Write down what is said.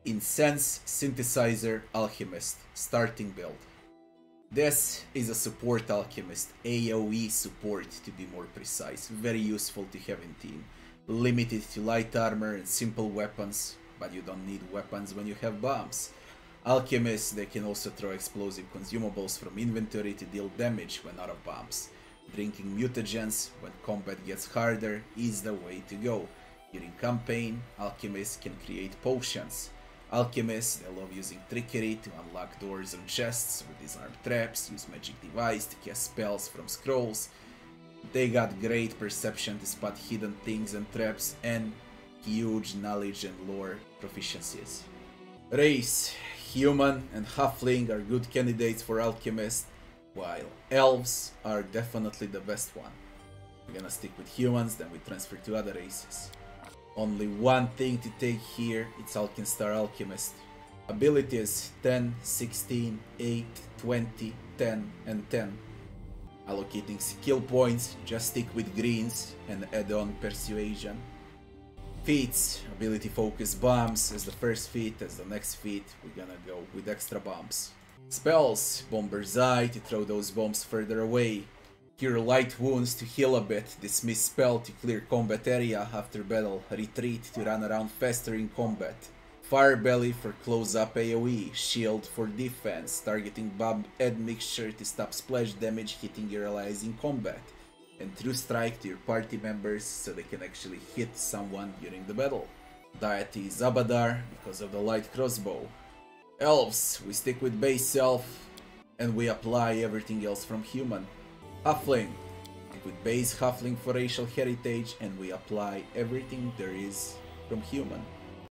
Incense Synthesizer Alchemist starting build. This is a support alchemist, AoE support to be more precise, very useful to have in team. Limited to light armor and simple weapons, but you don't need weapons when you have bombs. Alchemists, they can also throw explosive consumables from inventory to deal damage when out of bombs. Drinking mutagens when combat gets harder is the way to go. During campaign, alchemists can create potions. Alchemists, they love using trickery to unlock doors and chests with disarm traps, use magic device to cast spells from scrolls. They got great perception to spot hidden things and traps, and huge knowledge and lore proficiencies. Race, human and halfling are good candidates for alchemists, while elves are definitely the best one. We're gonna stick with humans, then we transfer to other races. Only one thing to take here, it's Alkenstar Alchemist. Abilities 10, 16, 8, 20, 10 and 10. Allocating skill points, just stick with greens and add on Persuasion. Feats, ability focus bombs as the first feat, as the next feat we're gonna go with extra bombs. Spells, Bomber's Eye to throw those bombs further away. Cure light wounds to heal a bit, dismiss spell to clear combat area after battle, retreat to run around faster in combat. Fire Belly for close up AoE, shield for defense, targeting bomb add mixture to stop splash damage hitting your allies in combat. And True Strike to your party members so they can actually hit someone during the battle. Deity Zabadar because of the light crossbow. Elves, we stick with base elf and we apply everything else from human. Halfling, stick with base halfling for racial heritage and we apply everything there is from human.